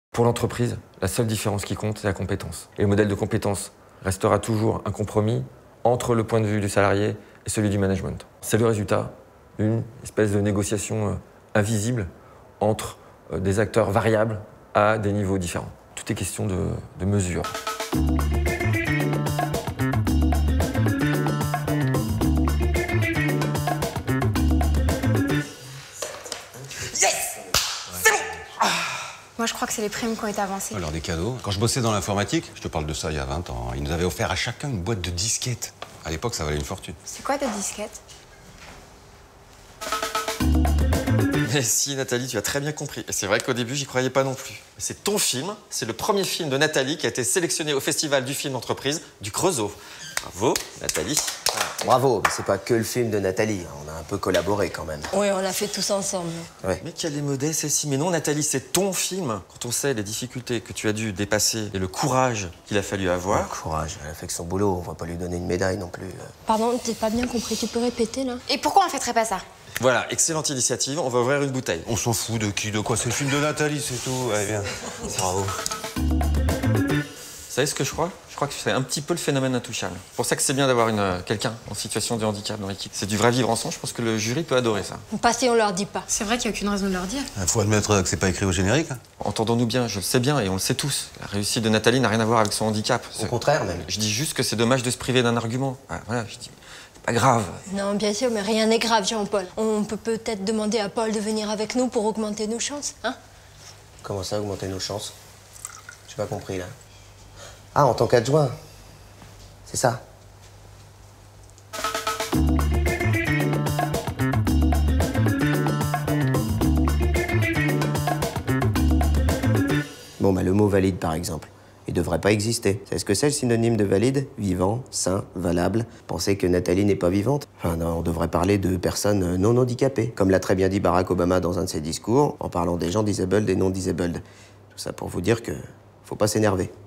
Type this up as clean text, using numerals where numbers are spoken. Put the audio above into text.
Pour l'entreprise, la seule différence qui compte, c'est la compétence. Et le modèle de compétence restera toujours un compromis entre le point de vue du salarié et celui du management. C'est le résultat d'une espèce de négociation invisible entre des acteurs variables à des niveaux différents. Tout est question de mesure. Moi, je crois que c'est les primes qui ont été avancées. Alors, des cadeaux. Quand je bossais dans l'informatique, je te parle de ça il y a 20 ans, ils nous avaient offert à chacun une boîte de disquettes. À l'époque, ça valait une fortune. C'est quoi ta disquette? Mais si, Nathalie, tu as très bien compris. Et c'est vrai qu'au début, j'y croyais pas non plus. C'est ton film, c'est le premier film de Nathalie qui a été sélectionné au Festival du film d'entreprise du Creusot. Bravo, Nathalie. Bravo, mais c'est pas que le film de Nathalie. On a un peu collaboré quand même. Oui, on l'a fait tous ensemble. Ouais. Mais quelle est modeste celle-ci. Mais non, Nathalie, c'est ton film. Quand on sait les difficultés que tu as dû dépasser et le courage qu'il a fallu avoir. Courage, elle a fait que son boulot. On va pas lui donner une médaille non plus. Pardon, t'as pas bien compris. Tu peux répéter, là? Et pourquoi on fêterait pas ça? Voilà, excellente initiative. On va ouvrir une bouteille. On s'en fout de qui, de quoi. C'est le film de Nathalie, c'est tout. Allez, viens. Bravo. Vous savez ce que je crois? Je crois que c'est un petit peu le phénomène intouchable. C'est pour ça que c'est bien d'avoir quelqu'un en situation de handicap dans l'équipe. C'est du vrai vivre ensemble. Je pense que le jury peut adorer ça. Pas si on leur dit pas. C'est vrai qu'il n'y a aucune raison de leur dire. Il faut admettre que c'est pas écrit au générique. Entendons-nous bien, je le sais bien et on le sait tous. La réussite de Nathalie n'a rien à voir avec son handicap. Au contraire, même. Je dis juste que c'est dommage de se priver d'un argument. Voilà, je dis, c'est pas grave. Non, bien sûr, mais rien n'est grave, Jean-Paul. On peut peut-être demander à Paul de venir avec nous pour augmenter nos chances, hein? Comment ça, augmenter nos chances? J'ai pas compris, là. Ah, en tant qu'adjoint. C'est ça. Bon, bah, le mot valide, par exemple. Il devrait pas exister. C'est ce que c'est le synonyme de valide? Vivant, sain, valable. Pensez que Nathalie n'est pas vivante? Enfin, non, on devrait parler de personnes non handicapées. Comme l'a très bien dit Barack Obama dans un de ses discours, en parlant des gens disabled et non disabled. Tout ça pour vous dire que faut pas s'énerver.